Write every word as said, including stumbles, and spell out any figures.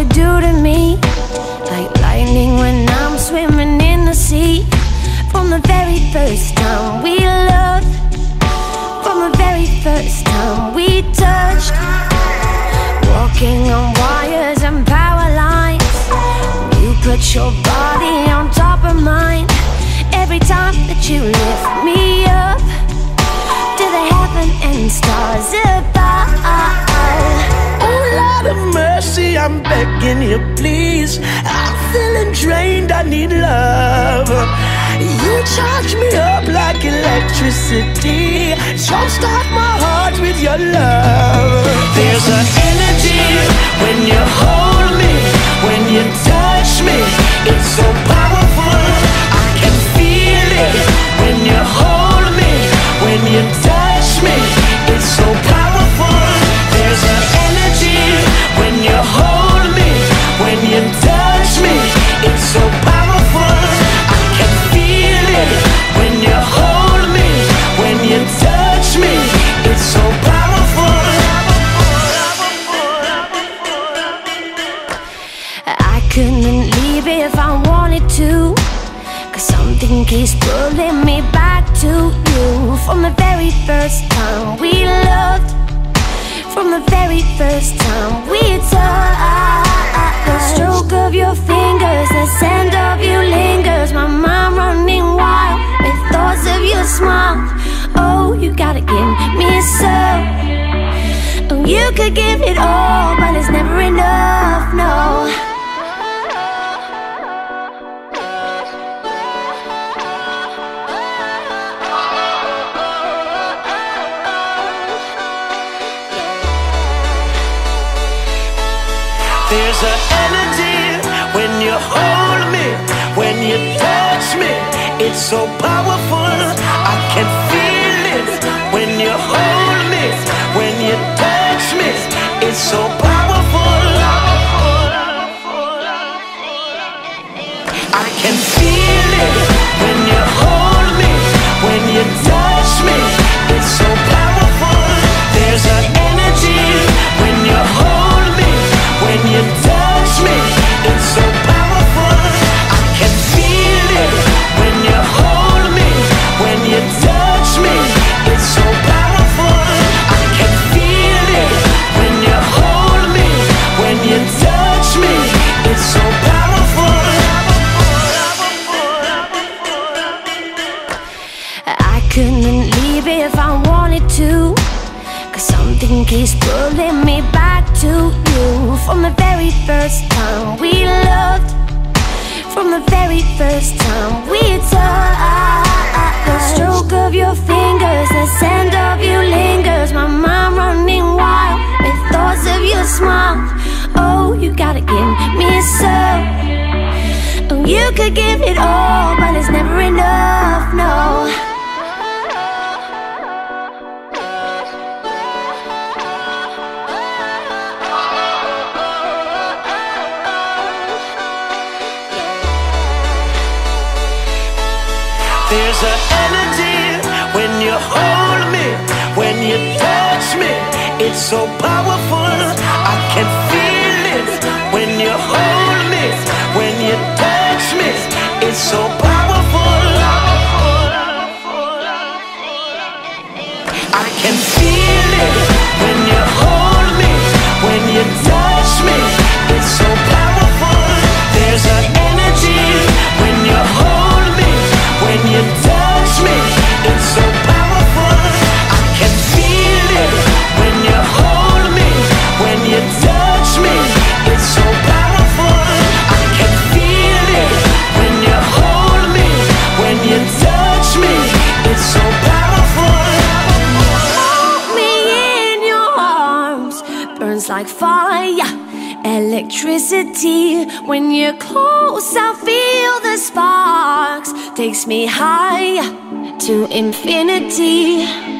you do to me, like lightning when I'm swimming in the sea. From the very first time we loved, from the very first time we touched, walking on wires and power lines. You put your body on top of mine. Every time that you lift me up to the heaven and stars above. Oh Lord of mercy, I'm begging you please. I'm feeling drained, I need love. You charge me up like electricity, jumpstart my heart with your love. There's an energy when you hold me, when you touch me. It's so powerful, I can feel it. When you hold me, when you touch me, it's so powerful. There's an energy when you hold me, when you touch me. It's so powerful, I can feel it. When you hold me, when you touch me, it's so powerful. I couldn't leave if I wanted to, 'cause something keeps pulling me back to you. From the very first time we loved, from the very first time we touched. The stroke of your fingers, the scent of you lingers. My mind running wild with thoughts of your smile. Oh, you gotta give me some. Oh, you could give it all, but it's never enough, no. There's an energy when you hold me, when you touch me. It's so powerful, I can feel it. When you hold me, when you touch me, it's so powerful. I can feel it when you hold me, when you touch me. It's so powerful. There's an energy when you hold me, when you touch me. It's so powerful, I can feel it. When you hold me, when you touch me. It's so powerful, I can feel it. When you hold me, when you touch me. It's so powerful. I couldn't leave if I wanted to, 'cause something keeps pulling me back to you. From the very first time we loved, from the very first time we touched. The stroke of your fingers, the scent of you lingers. My mind running wild with thoughts of your smile. Oh, you gotta give me some. Oh, you could give it all, but it's never enough, no. There's an energy when you hold me, when you touch me. It's so powerful, I can feel it. When you hold me, when you touch me. It's so powerful, I can feel it. When you hold me, when you touch me. It's so powerful. There's an energy when you hold me, when you touch me. It's so powerful, I can feel it. When you hold me, when you touch me. It's so powerful, I can feel it. When you hold me, when you touch me. It's so powerful. Hold me in your arms, burns like fire, electricity. When you're close, I feel the sparks. Takes me higher to infinity.